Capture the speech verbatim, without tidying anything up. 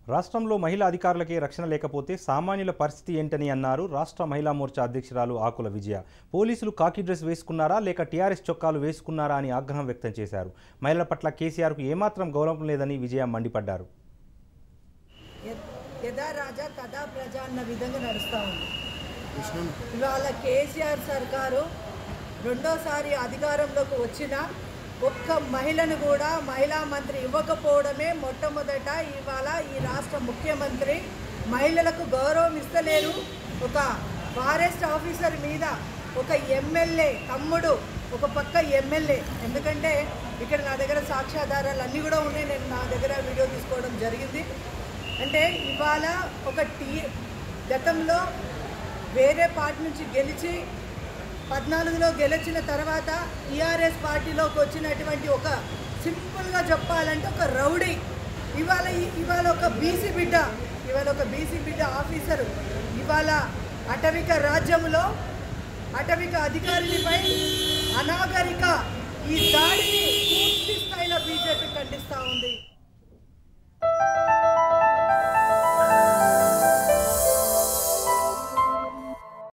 రాష్ట్రంలో మహిళా అధికారులకే రక్షణ లేకపోతే సామాన్యుల పరిస్థితి ఏంటని అన్నారు రాష్ట్ర మహిళా మోర్చా అధ్యక్షురాలు ఆకుల విజయ. పోలీసులు కాకి డ్రెస్ వేసుకున్నారా లేక టీఆర్ఎస్ చొక్కాలు వేసుకున్నారా అని ఆగ్రహం వ్యక్తం చేశారు. మహిళల పట్ల కేసీఆర్కు ఏమాత్రం గౌరవం లేదని విజయ మండిపడ్డారు. యదా రాజా తదా ప్రజ అన్న విధంగా నడుస్తూ ఉంది. ఇవాళ కేసీఆర్ సర్కారు రెండోసారి అధికారంలోకి వచ్చిన ఒక్క మహిళను కూడా మహిళా మంత్రి ఇవ్వకపోవడమే మొట్టమొదట. ఇవాళ ఈ రాష్ట్ర ముఖ్యమంత్రి మహిళలకు గౌరవం ఇస్తలేరు. ఒక ఫారెస్ట్ ఆఫీసర్ మీద ఒక ఎమ్మెల్యే తమ్ముడు, ఒక పక్క ఎమ్మెల్యే, ఎందుకంటే ఇక్కడ నా దగ్గర సాక్ష్యాధారాలు అన్నీ కూడా ఉన్నాయి, నేను నా దగ్గర వీడియో తీసుకోవడం జరిగింది. అంటే ఇవాళ ఒక టీ గతంలో వేరే పార్టీ నుంచి గెలిచి పద్నాలుగులో గెలిచిన తర్వాత టీఆర్ఎస్ పార్టీలోకి వచ్చినటువంటి ఒక సింపుల్గా చెప్పాలంటే ఒక రౌడీ, ఇవాళ ఇవాళ ఒక బీసీ బిడ్డ ఇవాళ ఒక బీసీ బిడ్డ ఆఫీసరు ఇవాళ అటవిక రాజ్యంలో అటవిక అధికారులపై అనాగరిక ఈ దాడిని పూర్తి స్థాయిలో బీజేపీ ఖండిస్తూ ఉంది.